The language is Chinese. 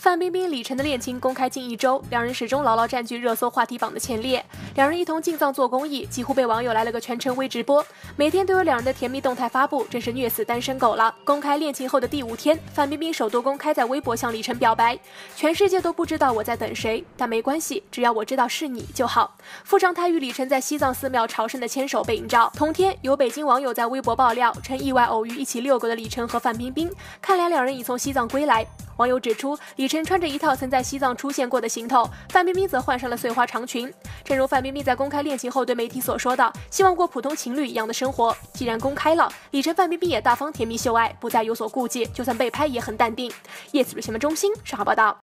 范冰冰、李晨的恋情公开近1周，两人始终牢牢占据热搜话题榜的前列。两人一同进藏做公益，几乎被网友来了个全程微直播，每天都有两人的甜蜜动态发布，真是虐死单身狗了。公开恋情后的第5天，范冰冰首度公开在微博向李晨表白：“全世界都不知道我在等谁，但没关系，只要我知道是你就好。”附上她与李晨在西藏寺庙朝圣的牵手背影照。同天，有北京网友在微博爆料称意外偶遇一起遛狗的李晨和范冰冰，看来两人已从西藏归来。网友指出，李晨穿着一套曾在西藏出现过的行头，范冰冰则换上了碎花长裙。正如范冰冰在公开恋情后对媒体所说的，希望过普通情侣一样的生活。既然公开了，李晨、范冰冰也大方甜蜜秀爱，不再有所顾忌，就算被拍也很淡定。夜词新闻中心上海报道。